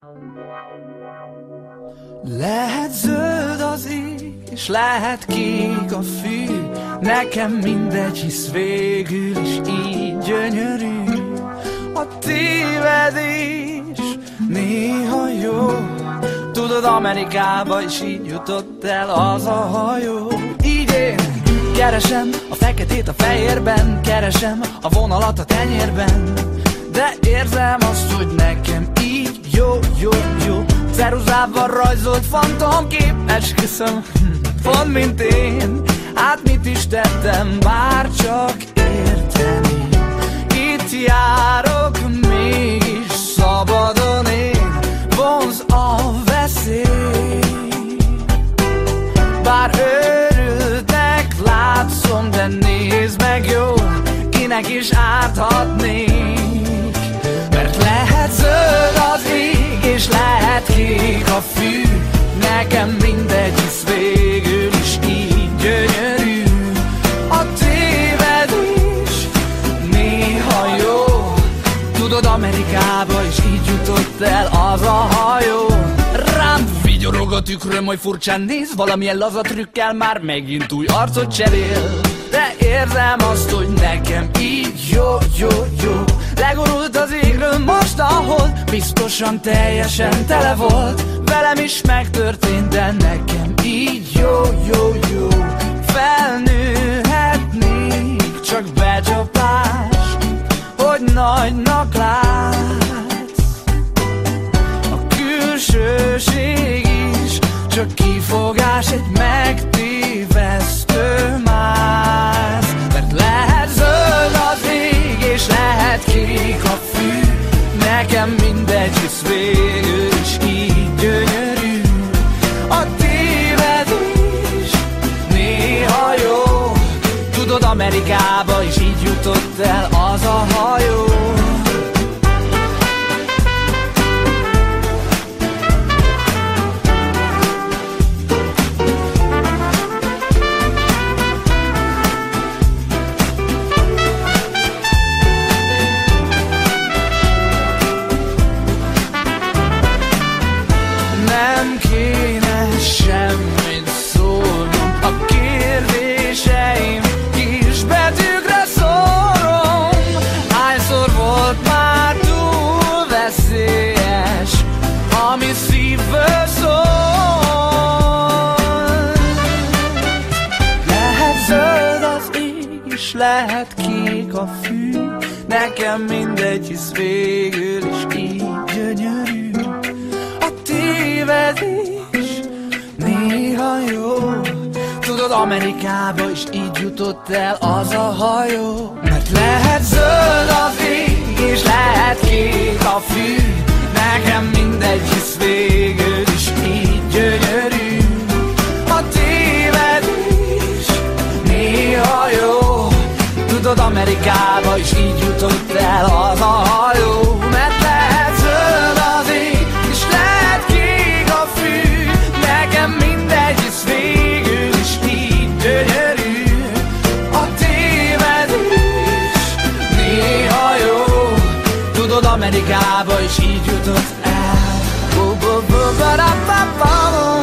Lehet zöld az ég, és lehet kék a fű, nekem mindegy, hisz végül is így gyönyörű. A tévedés néha jó, tudod, Amerikába is így jutott el az a hajó. Így én keresem a feketét a fehérben, keresem a vonalat a tenyérben, de érzem azt, hogy nekem így jó, jó, jó. Ceruzával rajzolt fantomkép, esküszöm, pont mint én. Hát mit is tettem, bár csak érteni. Itt járok, mégis szabadon én, vonz a veszély. Bár őrültnek látszom, de nézd meg jól, kinek is árthatnék. Mert lehet zöld az ég, és lehet kék a fű, nekem mindegy, hisz végül is így gyönyörű. A tévedés néha jó, tudod, Amerikába is így jutott el az a hajó. Rám vigyorog a tükröm, hogy furcsán néz, valamilyen laza trükkel már megint új arcot cserél. De érzem azt, hogy nekem így jó, jó, jó. Legurult az égről most a hold, biztosan teljesen tele volt. Velem is megtörtént, de nekem így jó, jó, jó. Felnőhetnék, csak becsapás, hogy nagynak látsz. A külsőség is csak kifogás, egy megtévesztő mász. Mert lehet zöld az ég, és lehet kék a fű, nekem mindegy, hisz végül is így gyönyörű. A tévedés néha jó, tudod, Amerikába is így jutott el az a hajó. Nem kéne semmit szólnom, a kérdéseim kis betűkre szórom. Hányszor volt már túl veszélyes, ami szívből szól. Lehet zöld az ég, és lehet kék a fű, nekem mindegy, hisz végül is így gyönyörű. Tévedés néha jó, tudod, Amerikába is így jutott el az a hajó. Mert lehet zöld az ég, és lehet kék a fű, nekem mindegy, hisz végül is így gyönyörű. A tévedés néha jó, tudod, Amerikába is így jutott el az a hajó. Mert lehet zöld az ég, és lehet kék a fű, nekem mindegy, hisz végül is így gyönyörű. A tévedés néha jó, tudod, Amerikába is így jutott el.